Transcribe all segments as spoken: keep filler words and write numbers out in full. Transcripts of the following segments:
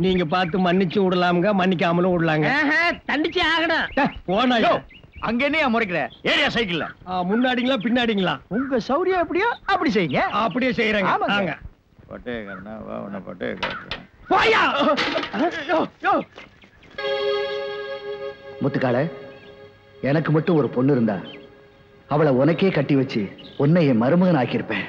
நீங்க பார்த்து மன்னிச்சு விடலாமுங்க, மன்னிக்காமலும் விடலாங்க. தண்டிச்சு ஆகணும். போனா அங்க என்ன முறைக்கிற ஏரியா சைக்கிள்ல முன்னாடிங்களா பின்னாடிங்களா? உங்க சௌரியம் எப்படியோ அப்படி செய்யுங்க. அப்படியே செய்யறேங்க. வாங்க. பட்டேகரனா வா உன்னை பட்டேகரனா. போயா. முத்துக்கால, எனக்கு மட்டும் ஒரு பொண்ணு இருந்தா அவளை உனக்கே கட்டி வச்சு உன்னை என் மருமகன் ஆக்கியிருப்பேன்.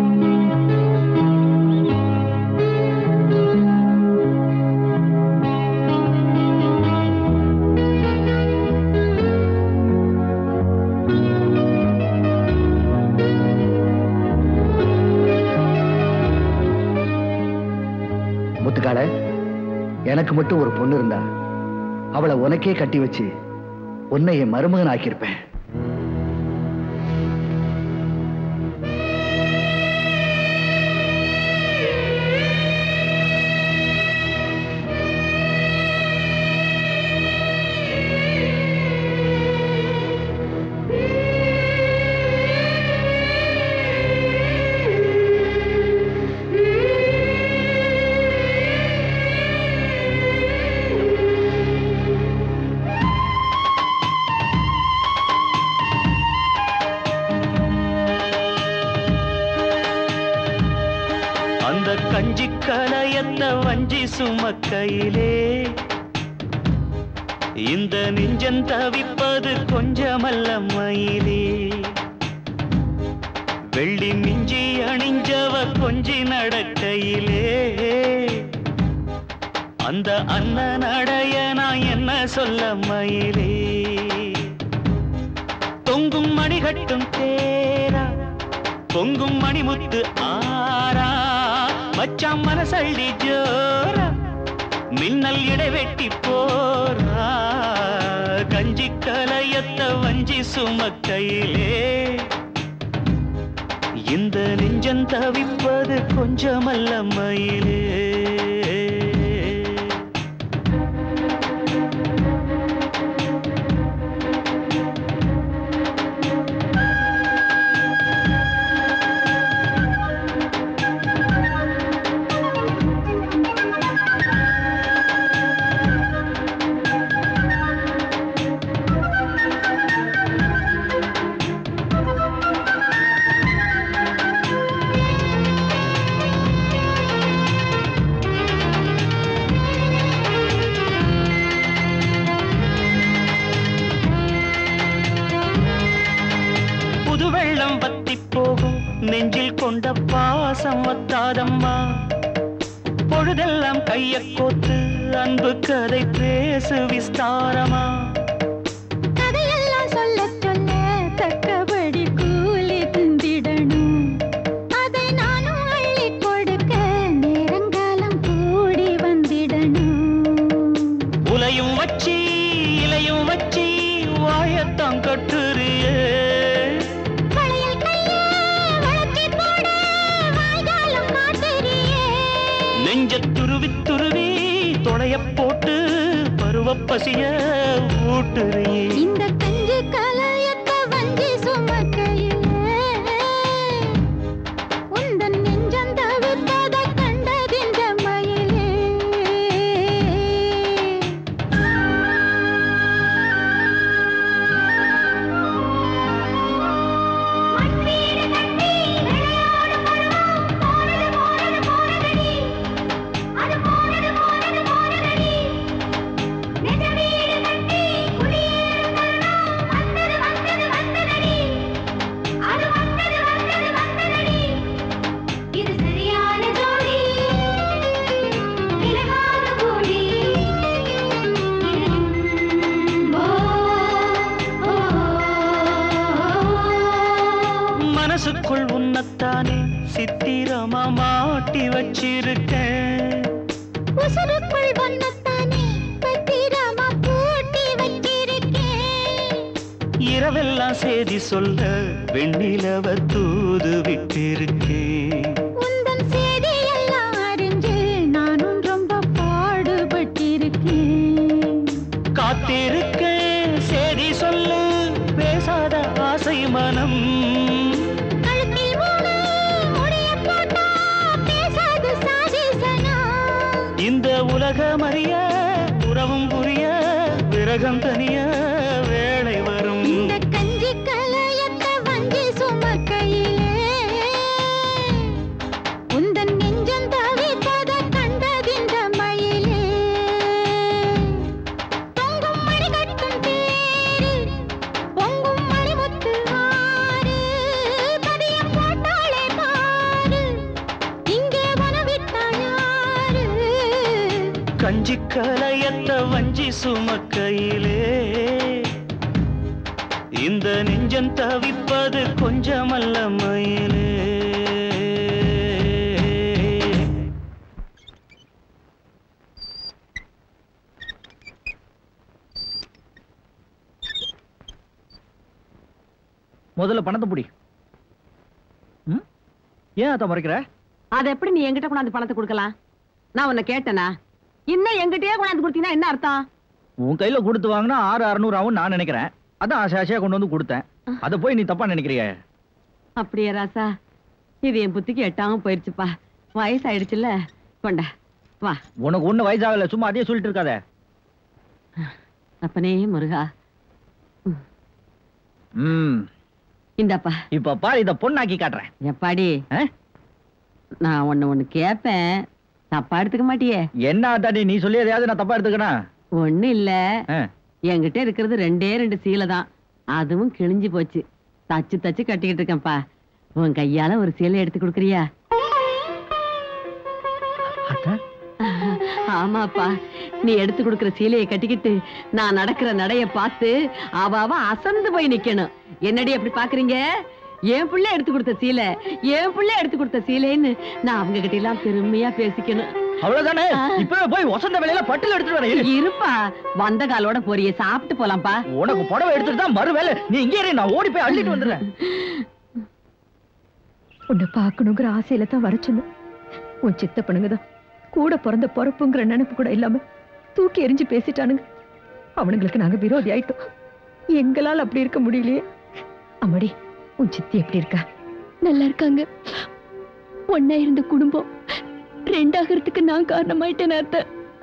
முத்துக்கால, எனக்கு மட்டும் ஒரு பொண்ணு இருந்தா அவளை உனக்கே கட்டி வச்சு உன்னை என் மருமகன் ஆக்கியிருப்பேன். கஞ்சி கலையத்த வஞ்சி சுமக்கையிலே இந்த நெஞ்சம் தவிப்பது கொஞ்சமல்ல மயிலே. வெள்ளி மிஞ்சி அணிஞ்சவ கொஞ்சி நடக்கையிலே அந்த அண்ணன் அடைய நான் என்ன சொல்ல மயிலே. தொங்கும் மணிகட்டும் தேரா பொங்கும் மணிமுத்து ஆரா மச்சாம் மனசள்ளி ஜோரா மின்னல் இடைவெட்டி போரா. கஞ்சி கலையத்த வஞ்சி சுமக்கையிலே இந்த நெஞ்சம் தவிப்பது கொஞ்சமல்ல மயிலே. நெஞ்சில் கொண்ட பாசம் வத்தாதம்மா பொழுதெல்லாம் கைய கோத்து அன்பு கதை பேசு விஸ்தாரமா. கதையெல்லாம் சொல்ல சொல்ல தக்கபடி கூலி திந்திடணும். அதை நானும் அள்ளி கொடுக்க நேரங்காலம் கூடி வந்திடணும். உலையும் வச்சி இலையும் வச்சி வாயத்தான் கட்டுறியே நெஞ்ச துருவி துருவி தொடைய போட்டு பருவ பசிய ஊட்டுறியே. இந்த கஞ்சி கலையத்த வஞ்சி சுமக்கையிலே உந்தன் நெஞ்சம் தவிப்பத கண்டதிந்த மயிலே. மனசுக்குள் உன்னத்தானே சித்திரமா மாட்டி வச்சிருக்கேன். உசுருக்குள் வண்ணத்தானே பத்திரமா பூட்டி வச்சிருக்கேன். இரவெல்லாம் செய்தி சொல்ல வெண்ணிலவ தூது விட்டிருக்கேன். உந்தன் செய்தி எல்லாம் அறிஞ்சு நானும் ரொம்ப பாடுபட்டிருக்கேன். காத்திருக்கேன் செய்தி சொல்லு பேசாத ஆசை மனம். இந்த உலக உலகம் தனிய வேளை வரும். இந்த கஞ்சி கலையத்த வஞ்சி சுமக்கையிலே உந்தன் நெஞ்சம் தவிப்பத கண்டதிந்த மயிலே பொங்கும் மணி கட்டும் தேரு பொங்கும் மணி முத்து ஆறு பதியம் போட்டாளே பாரு இங்கே வனவிட்டாள் யாரு கஞ்சி கலையத்த வஞ்சி சுமக்கையிலே இந்த நெஞ்சம் தவிப்பது கொஞ்சமல்ல மயிலே. முதல்ல பணத்தை புடி. ம்? ஏன் அத மறைக்கிற? அத எப்படி நீ என்கிட்ட கொண்டாந்து பணத்தை கொடுக்கலாம்? நான் உன்னை கேட்டனா? இன்னும் என்கிட்டயே கொண்டாந்து கொடுத்தீங்கன்னா என்ன அர்த்தம்? உன் கையில கொடுத்து வாங்கினா ஆறு அறுநூறு ஆகும் நான் நினைக்கிறேன். அதான் ஆசை ஆசையா கொண்டு வந்து கொடுத்தேன். அதை போய் நீ தப்பா நினைக்கிறிய? அப்படியே ராசா, இது என் புத்திக்கு எட்டாம போயிருச்சுப்பா. வயசாயிடுச்சுல்ல, கொண்டா வா. உனக்கு ஒண்ணு வயசாகல, சும்மா அதே சொல்லிட்டு இருக்காத. அப்பனே முருகா. ம், இந்தாப்பா. இப்ப பாரு, இத பொண்ணாக்கி காட்டுறேன். எப்பாடி, நான் ஒண்ணு ஒண்ணு கேப்பேன், தப்பா எடுத்துக்க மாட்டியே? என்ன தாடி நீ சொல்லி எதையாவது நான் தப்பா எடுத்துக்கணும்? ஒண்ணு இல்ல, என்கிட்ட இருக்கிறது ரெண்டே ரெண்டு சீலை தான், அதுவும் கிழிஞ்சு போச்சு. தச்சு தச்சு கட்டிக்கிட்டு இருக்கேன்ப்பா. உன் கையால ஒரு சீலை எடுத்து கொடுக்குறியா? ஆமாப்பா, நீ எடுத்து கொடுக்கிற சீலையை கட்டிக்கிட்டு நான் நடக்கிற நடைய பார்த்து அவ அவ அசந்து போய் நிக்கணும். என்னடி அப்படி பாக்குறீங்க? என் பிள்ளை எடுத்து கொடுத்த சீலை, என் பிள்ளை எடுத்து கொடுத்த சீலைன்னு நான் அவங்க கிட்ட எல்லாம் பெருமையா பேசிக்கணும். அவ்வளவுதானே? இப்பவே போய் வசந்த வேலையில பட்டுல எடுத்துட்டு வரேன். இருப்பா, வந்த காலோட போறிய, சாப்பிட்டு போலாம்ப்பா. உனக்கு புடவை எடுத்துட்டு தான் மறு வேலை. நீ இங்கே இரு, நான் ஓடி போய் அள்ளிட்டு வந்துடுறேன். உன்னை பார்க்கணுங்கிற ஆசையில தான் வர சொன்னேன். உன் சித்தப்பனுங்கதான் கூட பிறந்த பொறப்புங்கிற நினைப்பு கூட இல்லாம தூக்கி எரிஞ்சு பேசிட்டானுங்க. அவனுங்களுக்கு நாங்க விரோதி ஆயிட்டோம். எங்களால் அப்படி இருக்க முடியலையே. அம்மாடி, உன் சித்தி எப்படி இருக்கா? நல்லா இருக்காங்க. ஒன்னா இருந்த குடும்பம் ரெண்டாகிறதுக்கு நான் காரணமாயிட்டேன் அத்தை.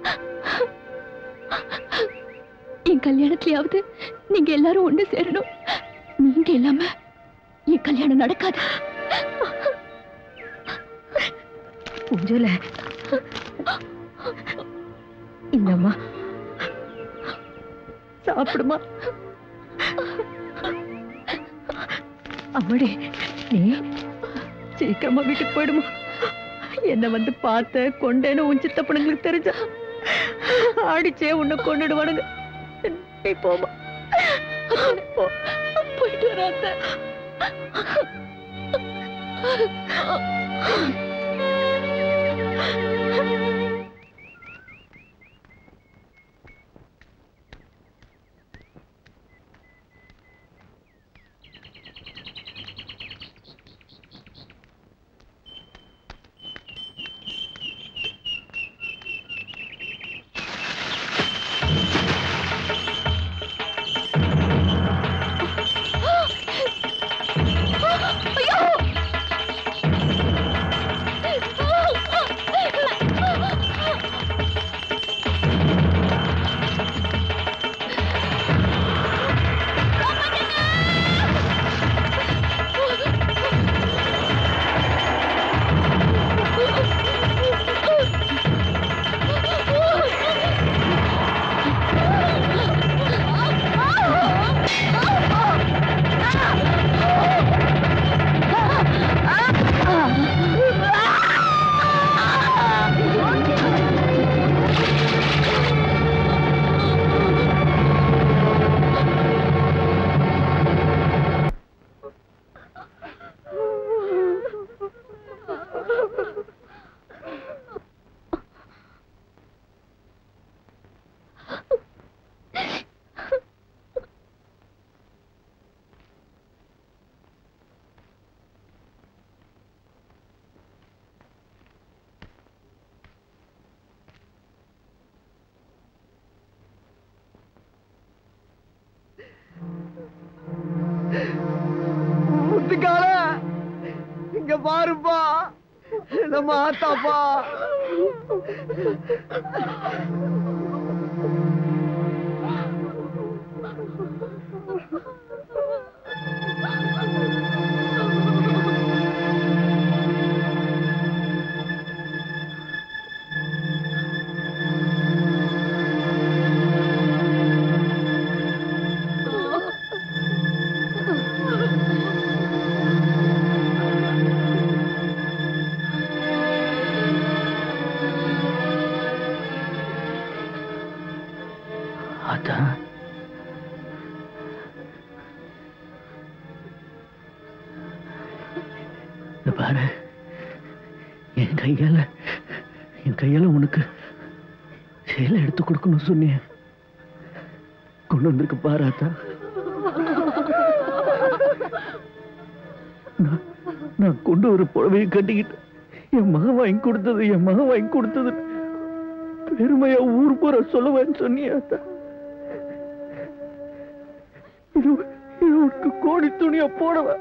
என் கல்யாணத்திலேயாவது நீங்க எல்லாரும் ஒண்ணு சேரணும். நீங்க இல்லாம என் கல்யாணம் நடக்காது. பூஞ்சோல இந்தம்மா சாப்பிடுமா. அம்மாடி, நீ சீக்கிரமா வீட்டுக்கு போயிடுமா. என்ன வந்து பார்த்த கொண்டேன்னு உன் சித்தப்பனுங்களுக்கு தெரிஞ்சா ஆடிச்சே உன்னை கொண்டுடுவானுங்க. நீ போமா, போயிட்டு வராத. முத்துக்கால இங்க பாருப்பா, நம்ம ஆத்தாப்பா. அதான் இந்த பாரு, என் கையால என் கையால உனக்கு சேலை எடுத்து கொடுக்கணும் சொன்னிய, கொண்டு வந்திருக்கு பாராத்தா. நான் நான் கொண்டு வர புடவையை கட்டிக்கிட்டு என் மகன் வாங்கி கொடுத்தது என் மகன் வாங்கி கொடுத்தது பெருமையா ஊர் போற சொல்லுவேன்னு சொன்னியாத்தா. இது இது உனக்கு கோடி துணியா போடவா?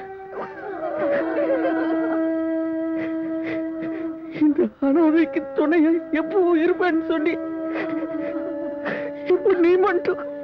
இந்த அனாதைக்கு துணையா எப்பவும் இருப்பேன்னு சொல்லி இப்ப நீ மட்டும்